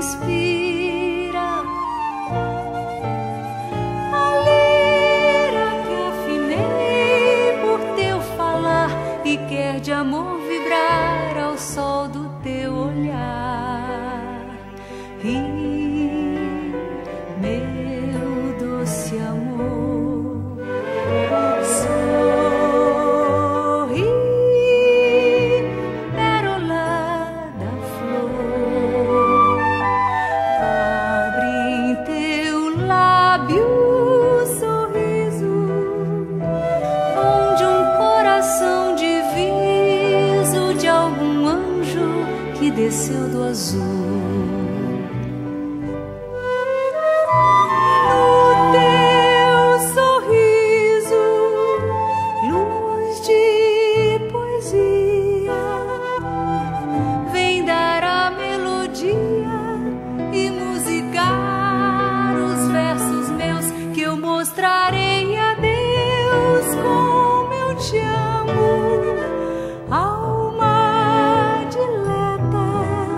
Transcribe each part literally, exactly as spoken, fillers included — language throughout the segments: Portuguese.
inspira, a lira que afinei por teu falar e quer de amor vibrar ao sol do teu olhar. E meu doce amor, sorri, pérola da flor, abre em teu lábio sorriso, onde um coração diviso de algum anjo que desceu do azul. Mostrarei a Deus como eu te amo, alma dileta.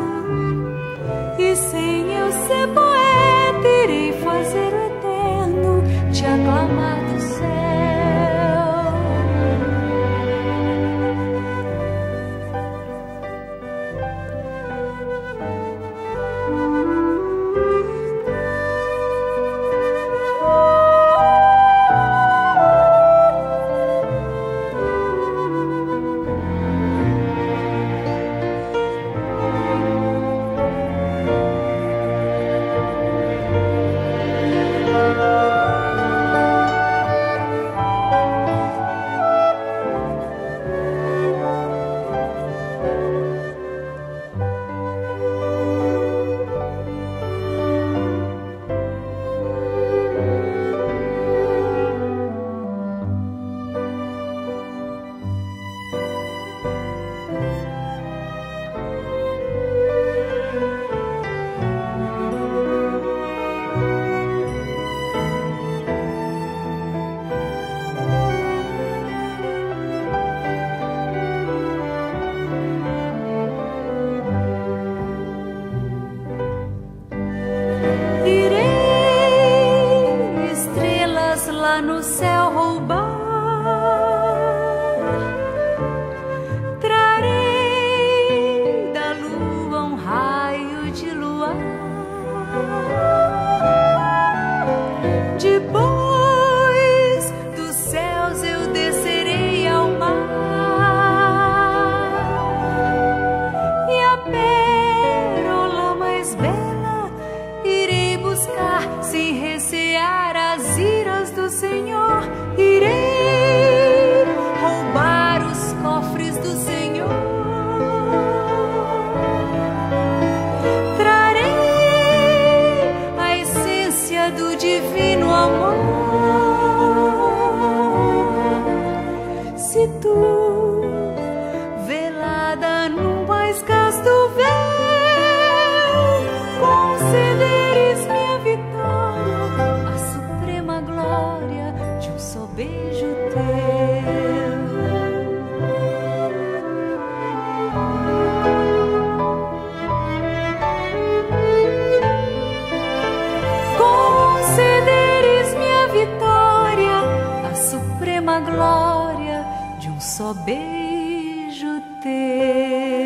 E sem eu ser poeta, irei fazer o eterno te aclamar do céu. Lá no céu roubar, trarei da lua um raio de luar, depois dos céus eu descerei ao mar, e a pérola mais bela irei buscar sem recear as iras do Senhor. Irei roubar os cofres do Senhor, trarei a essência do divino amor. Se tu, velada num mais casto véu, concederes minha vitória, a suprema glória de um só beijo teu. Concederes minha vitória, a suprema glória de um só beijo teu.